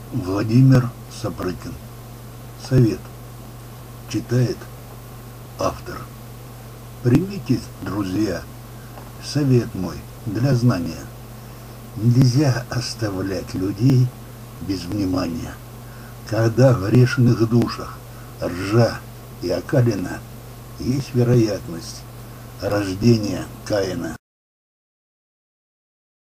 Владимир Сапрыкин. Совет. Читает автор. Примите, друзья, совет мой для знания. Нельзя оставлять людей без внимания. Когда в грешных душах ржа и окалина, есть вероятность рождения Каина.